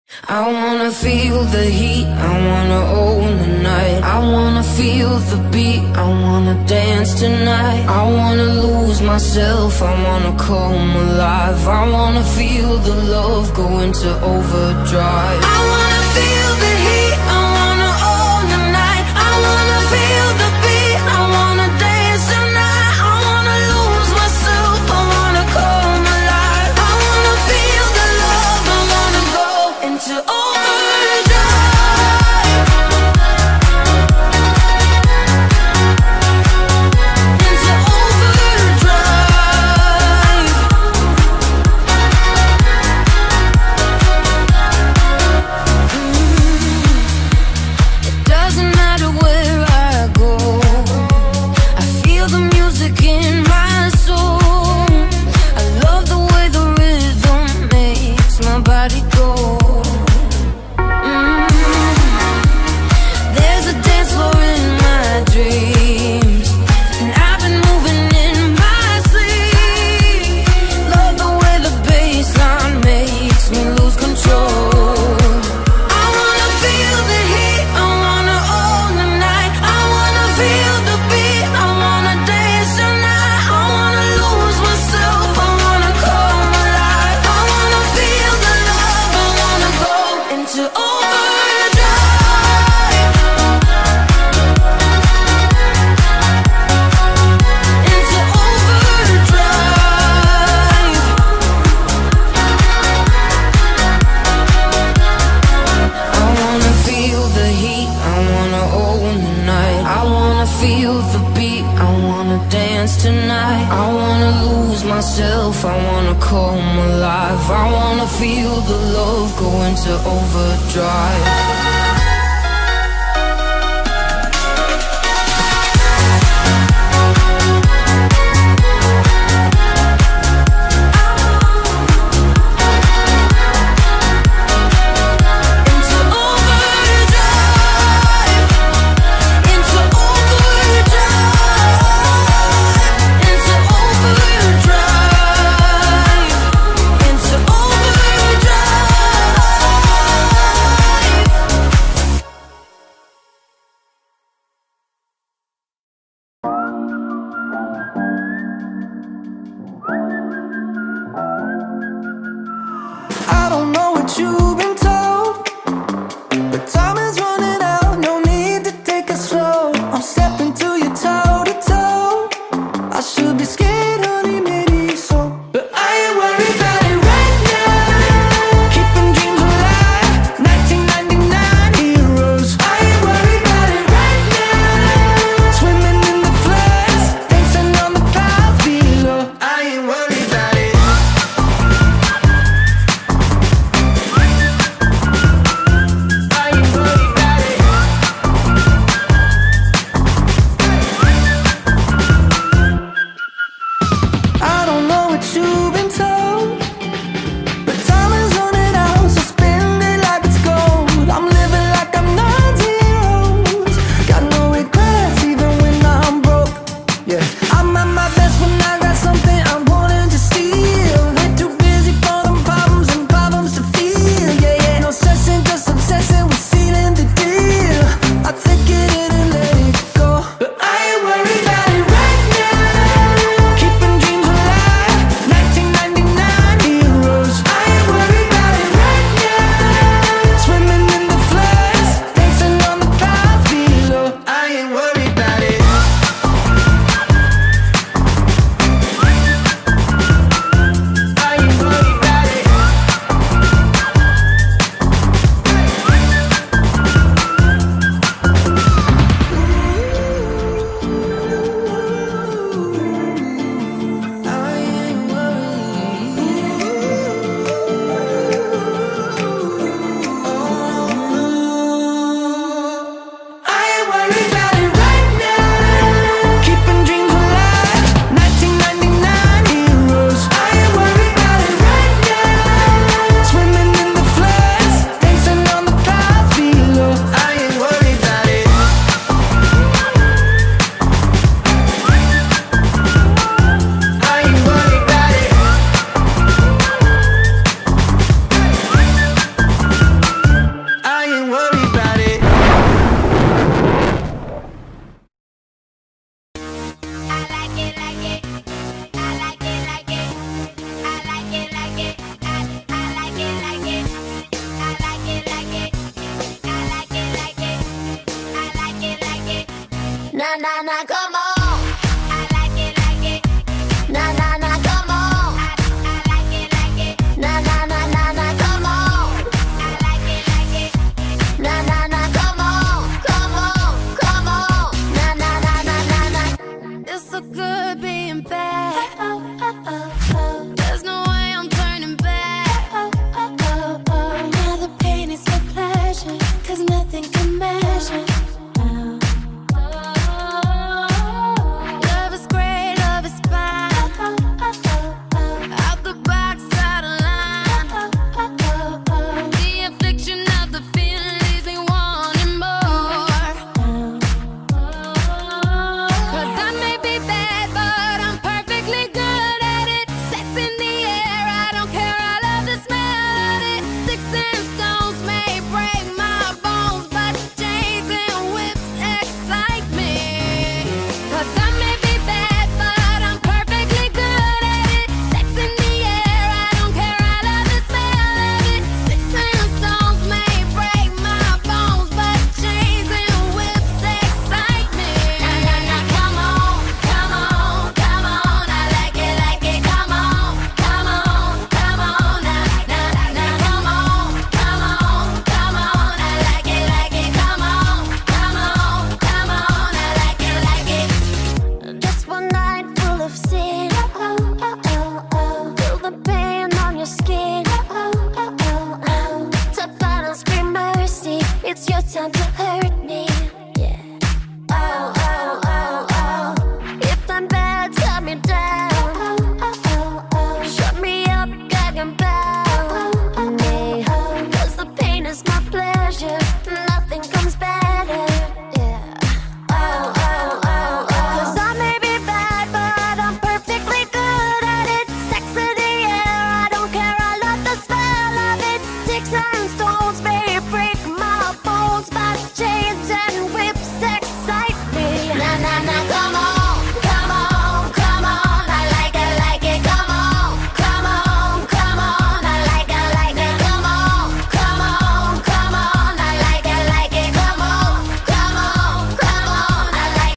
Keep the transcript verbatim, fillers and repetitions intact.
I wanna feel the heat, I wanna own the night. I wanna feel the beat, I wanna dance tonight. I wanna lose myself, I wanna come alive. I wanna feel the love go into overdrive. I wanna feel the heat, I wanna own the night. I wanna feel the beat, I wanna dance tonight. I wanna lose myself, I wanna come alive. I wanna feel the love, I wanna go into overdrive. Myself, I wanna come alive. I wanna feel the love go into overdrive. na na na